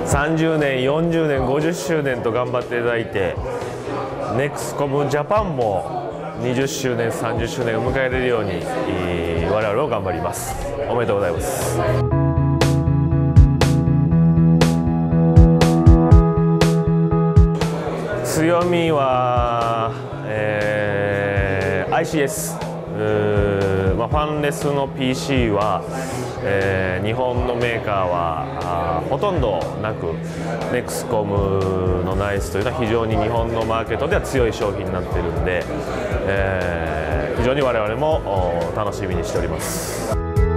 30年、40年、50周年と頑張っていただいて、ネクスコムジャパンも20周年、30周年を迎えれるように、我々も頑張ります。おめでとうございます。強みは、ICS、ファンレスの PC は、日本のメーカーはほとんどなく、ネクスコムのナイスというのは非常に日本のマーケットでは強い商品になっているので、非常に我々も楽しみにしております。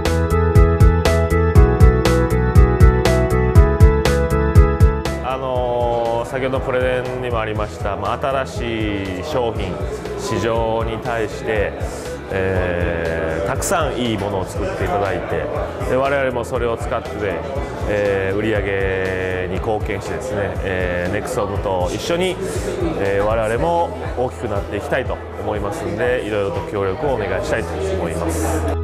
先ほどプレゼンにもありました、新しい商品市場に対して、たくさんいいものを作っていただいて、で我々もそれを使って、売り上げに貢献してですね、ネクソムと一緒に、我々も大きくなっていきたいと思いますので、いろいろと協力をお願いしたいと思います。